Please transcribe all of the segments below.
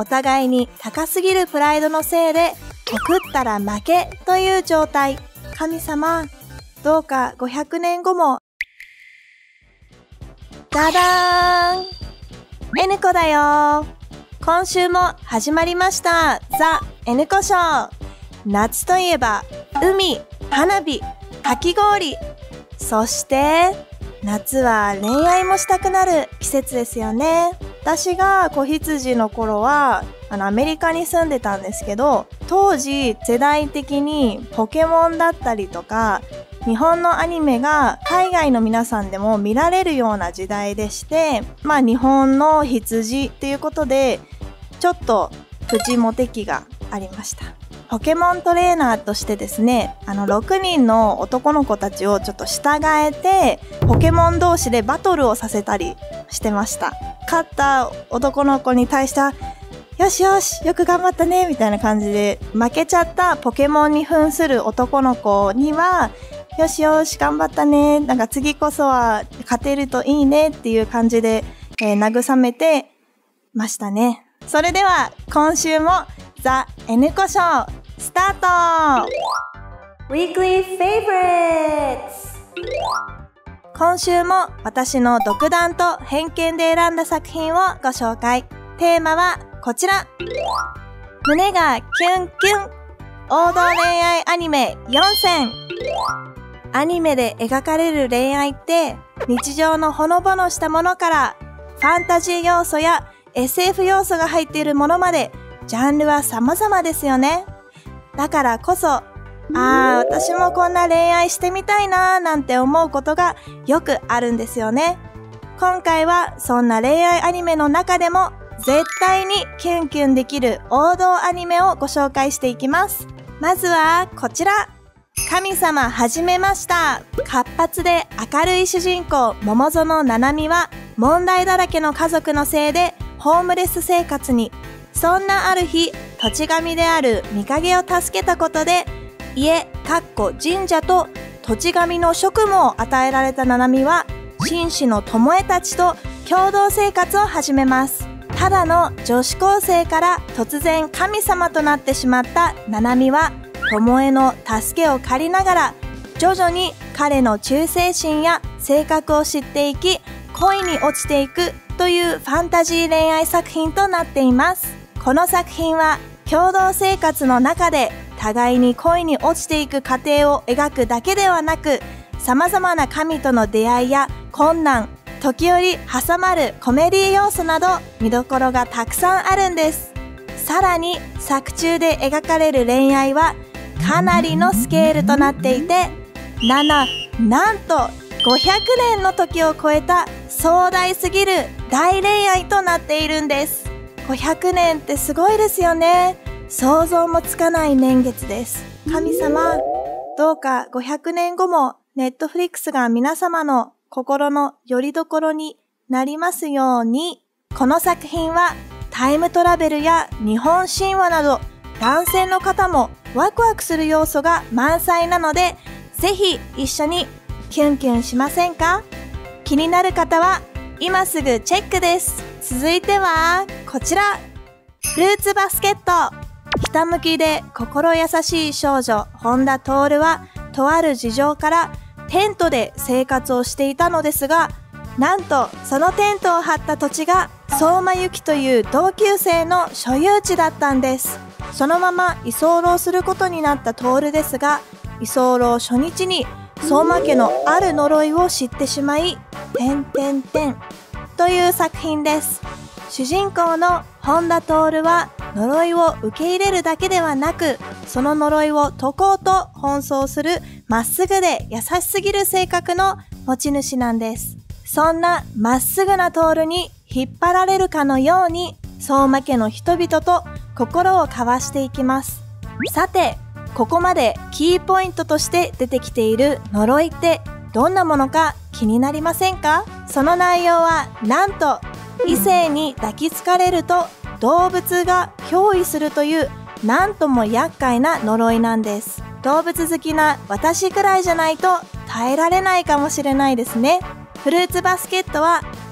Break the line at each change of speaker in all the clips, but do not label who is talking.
お互いに高すぎるプライドのせいで告ったら負けという状態。神様、どうか500年後も。ダダーン、N子だよ。今週も始まりましたザ・N子ショー。夏といえば海、花火、かき氷、そして夏は恋愛もしたくなる季節ですよね。私が子羊の頃はアメリカに住んでたんですけど、当時世代的にポケモンだったりとか日本のアニメが海外の皆さんでも見られるような時代でして、日本の羊っていうことでちょっとプチモテ期がありました。ポケモントレーナーとしてですね、6人の男の子たちをちょっと従えてポケモン同士でバトルをさせたりしてました。勝った男の子に対してはよしよしよく頑張ったねみたいな感じで、負けちゃったポケモンに扮する男の子にはよしよし頑張ったね、なんか次こそは勝てるといいねっていう感じで、慰めてましたね。それでは今週もザ・N子ショースタート。 Weekly Favorites。 今週も私の独断と偏見で選んだ作品をご紹介。テーマはこちら。胸がキュンキュン王道恋愛アニメ4選。アニメで描かれる恋愛って日常のほのぼのしたものからファンタジー要素や SF 要素が入っているものまでジャンルは様々ですよね。だからこそ、私もこんな恋愛してみたいなーなんて思うことがよくあるんですよね。今回はそんな恋愛アニメの中でも絶対にキュンキュンできる王道アニメをご紹介していきます。まずはこちら。神様始めました。活発で明るい主人公桃園ななみは問題だらけの家族のせいでホームレス生活に。そんなある日、土地神である御影を助けたことで家神社と土地神の職務を与えられたななみは紳士の巴たちと共同生活を始めます。ただの女子高生から突然神様となってしまったななみは巴の助けを借りながら徐々に彼の忠誠心や性格を知っていき恋に落ちていくというファンタジー恋愛作品となっています。この作品は共同生活の中で互いに恋に落ちていく過程を描くだけではなく、様々な神との出会いや困難、時折挟まるコメディ要素など見どころがたくさんあるんです。さらに作中で描かれる恋愛はかなりのスケールとなっていて、なんと500年の時を超えた壮大すぎる大恋愛となっているんです。500年ってすごいですよね。想像もつかない年月です。神様、どうか500年後もネットフリックスが皆様の心の拠り所になりますように。この作品はタイムトラベルや日本神話など男性の方もワクワクする要素が満載なので、ぜひ一緒にキュンキュンしませんか？気になる方は今すぐチェックです。続いてはこちら。フルーツバスケット。ひたむきで心優しい少女本田徹はとある事情からテントで生活をしていたのですが、なんとそのテントを張った土地が相馬由紀という同級生の所有地だったんです。そのまま居候することになった徹ですが、居候初日に相馬家のある呪いを知ってしまい、という作品です。主人公の本田徹は呪いを受け入れるだけではなく、その呪いを解こうと奔走するまっすぐで優しすぎる性格の持ち主なんです。そんなまっすぐな徹に引っ張られるかのように相馬家の人々と心を交わしていきます。さて、ここまでキーポイントとして出てきている呪いってどんなものか気になりませんか？その内容はなんと異性に抱きつかれると動物が憑依するというなんとも厄介な呪いなんです。動物好きな私くらいじゃないと耐えられないかもしれないですね。フルーツバスケットは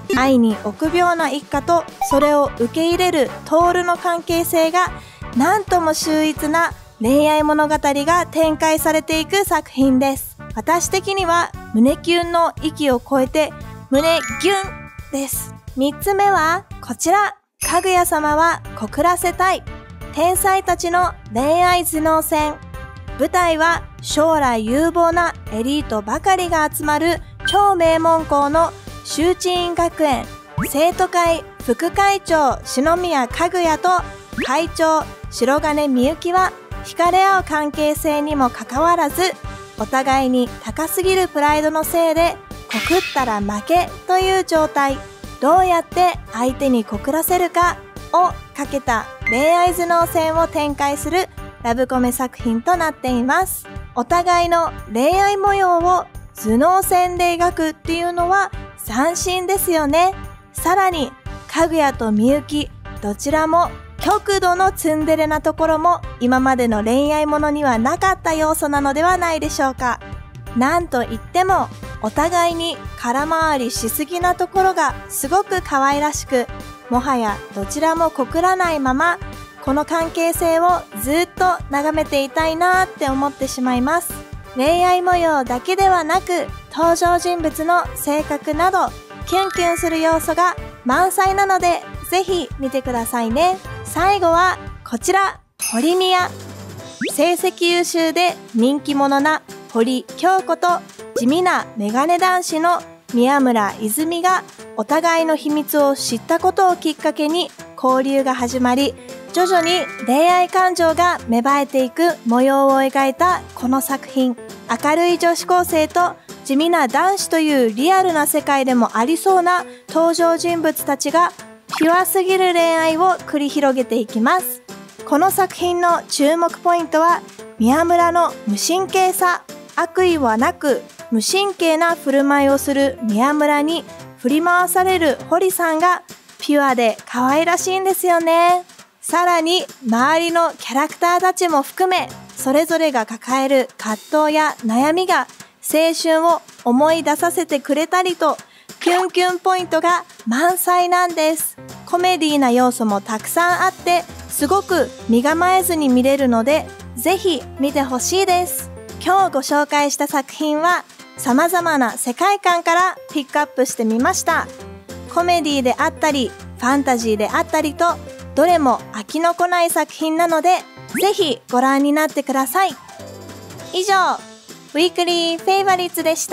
愛に臆病な一家とそれを受け入れるトールの関係性がなんとも秀逸な恋愛物語が展開されていく作品です。私的には胸キュンの域を超えて胸ギュンです。3つ目はこちら。かぐや様は告らせたい。天才たちの恋愛頭脳戦。舞台は将来有望なエリートばかりが集まる超名門校の修知院学園。生徒会副会長篠宮かぐやと会長白金みゆきは惹かれ合う関係性にもかかわらず、お互いに高すぎるプライドのせいで告ったら負けという状態。どうやって相手に告らせるかをかけた恋愛頭脳戦を展開するラブコメ作品となっています。お互いの恋愛模様を頭脳戦で描くっていうのは斬新ですよね。さらにかぐやとみゆきどちらも極度のツンデレなところも今までの恋愛ものにはなかった要素なのではないでしょうか。なんといってもお互いに空回りしすぎなところがすごく可愛らしく、もはやどちらも告らないままこの関係性をずっと眺めていたいなって思ってしまいます。恋愛模様だけではなく登場人物の性格などキュンキュンする要素が満載なのでぜひ見てくださいね。最後はこちら。堀宮。成績優秀で人気者な堀京子と地味なメガネ男子の宮村泉がお互いの秘密を知ったことをきっかけに交流が始まり、徐々に恋愛感情が芽生えていく模様を描いたこの作品。明るい女子高生と地味な男子というリアルな世界でもありそうな登場人物たちがピュアすぎる恋愛を繰り広げていきます。この作品の注目ポイントは宮村の無神経さ。悪意はなく無神経な振る舞いをする宮村に振り回される堀さんがピュアで可愛らしいんですよね。さらに周りのキャラクターたちも含めそれぞれが抱える葛藤や悩みが青春を思い出させてくれたりとキュンキュンポイントが満載なんです。コメディな要素もたくさんあってすごく身構えずに見れるのでぜひ見てほしいです。今日ご紹介した作品は様々な世界観からピックアップしてみました。コメディであったりファンタジーであったりとどれも飽きのこない作品なのでぜひご覧になってください。以上、ウィークリーフェイバリッツでした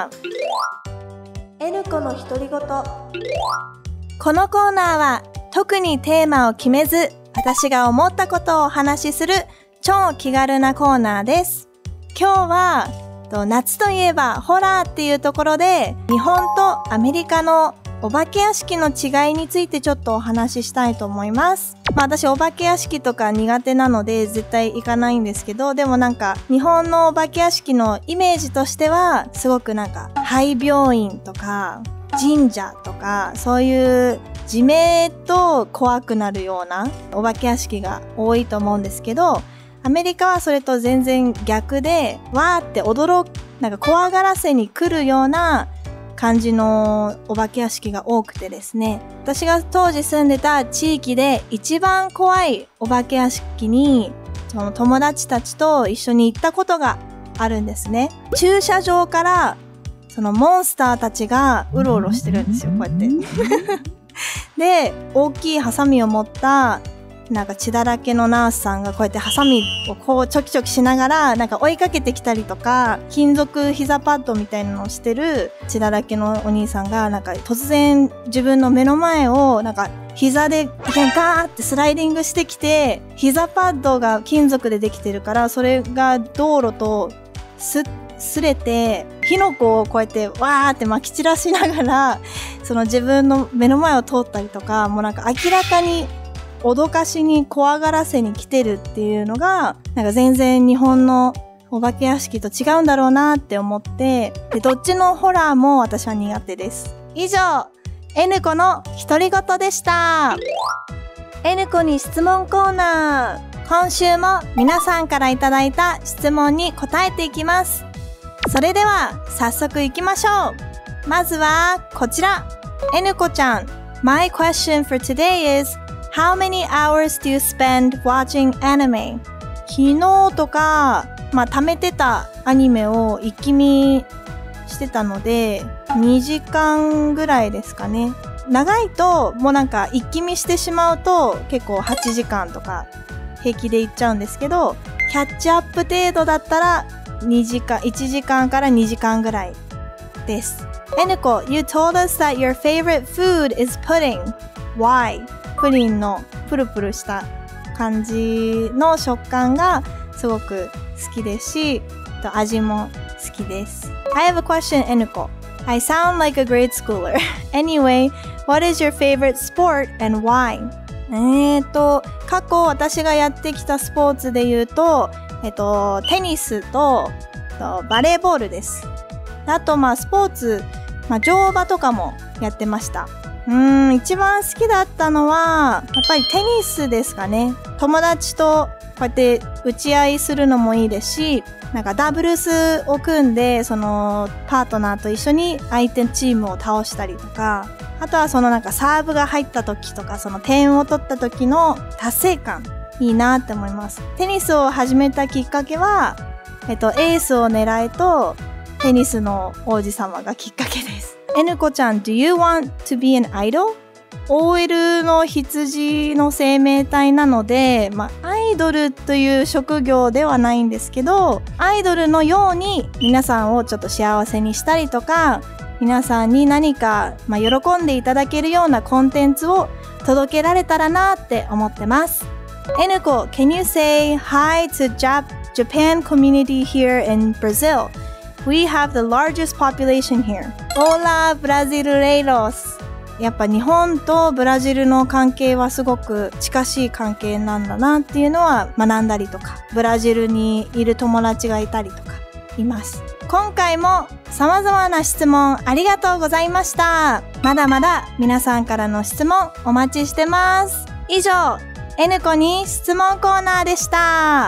。N子の独り言。このコーナーは特にテーマを決めず私が思ったことをお話しする超気軽なコーナーです。今日は夏といえばホラーっていうところで日本とアメリカのお化け屋敷の違いについてちょっとお話ししたいと思います。私お化け屋敷とか苦手なので絶対行かないんですけど、でもなんか日本のお化け屋敷のイメージとしてはすごくなんか廃病院とか神社とかそういう地名と怖くなるようなお化け屋敷が多いと思うんですけど、アメリカはそれと全然逆で、わーってなんか怖がらせに来るような感じのお化け屋敷が多くてですね。私が当時住んでた地域で一番怖いお化け屋敷に、その友達たちと一緒に行ったことがあるんですね。駐車場からそのモンスターたちがうろうろしてるんですよ、こうやって。で、大きいハサミを持ったなんか血だらけのナースさんがこうやってハサミをこうチョキチョキしながらなんか追いかけてきたりとか、金属膝パッドみたいなのをしてる血だらけのお兄さんがなんか突然自分の目の前をなんか膝でガーってスライディングしてきて、膝パッドが金属でできてるからそれが道路と擦れて火の粉をこうやってわーって撒き散らしながらその自分の目の前を通ったりとか、もうなんか明らかに脅かしに怖がらせに来てるっていうのがなんか全然日本のお化け屋敷と違うんだろうなって思って、でどっちのホラーも私は苦手です。以上、N子の独り言でした。N子に質問コーナー。今週も皆さんからいただいた質問に答えていきます。それでは早速行きましょう。まずはこちら。 N 子ちゃん、My question for today is, how many hours do you spend watching anime? 昨日とか、貯めてたアニメを一気見してたので、2時間ぐらいですかね。長いと、もうなんか一気見してしまうと、結構8時間とか平気でいっちゃうんですけど、キャッチアップ程度だったら1時間から2時間ぐらいです。N 子、you told us that your favorite food is pudding. Why? プリンのプルプルした感じの食感がすごく好きですし、味も好きです。I have a question, N 子。I sound like a grade schooler. Anyway, what is your favorite sport and why? 過去私がやってきたスポーツで言うと、テニスとバレーボールです。あとスポーツ、乗馬とかもやってました。一番好きだったのは、やっぱりテニスですかね。友達とこうやって打ち合いするのもいいですし、なんかダブルスを組んで、そのパートナーと一緒に相手チームを倒したりとか、あとはそのなんかサーブが入った時とか、その点を取った時の達成感、いいなって思います。テニスを始めたきっかけは、エースを狙えと、テニスの王子様がきっかけです。N 子ちゃん、Do you want to be an idol?OL の羊の生命体なので、アイドルという職業ではないんですけど、アイドルのように皆さんをちょっと幸せにしたりとか、皆さんに何か、喜んでいただけるようなコンテンツを届けられたらなって思ってます。N 子、Can you say hi to Japan community here in Brazil?We have the largest population here. Hola, Brasileiros. やっぱ日本とブラジルの関係はすごく近しい関係なんだなっていうのは学んだりとか、ブラジルにいる友達がいたりとかいます。今回も様々な質問ありがとうございました。まだまだ皆さんからの質問お待ちしてます。以上、N 子に質問コーナーでした。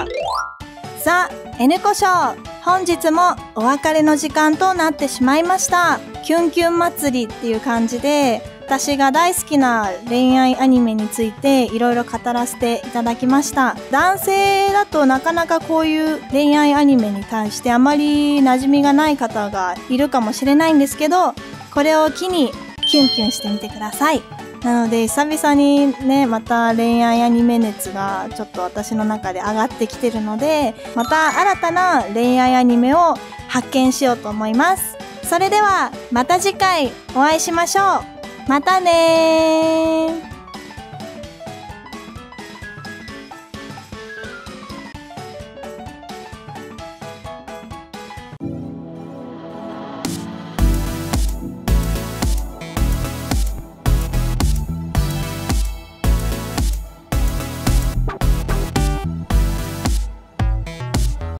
ザ・N 子ショー。本日もお別れの時間となってしまいました。キュンキュン祭りっていう感じで、私が大好きな恋愛アニメについていろいろ語らせていただきました。男性だとなかなかこういう恋愛アニメに対してあまり馴染みがない方がいるかもしれないんですけど、これを機にキュンキュンしてみてください。なので久々にね、また恋愛アニメ熱がちょっと私の中で上がってきてるので、また新たな恋愛アニメを発見しようと思います。それではまた次回お会いしましょう。またねー。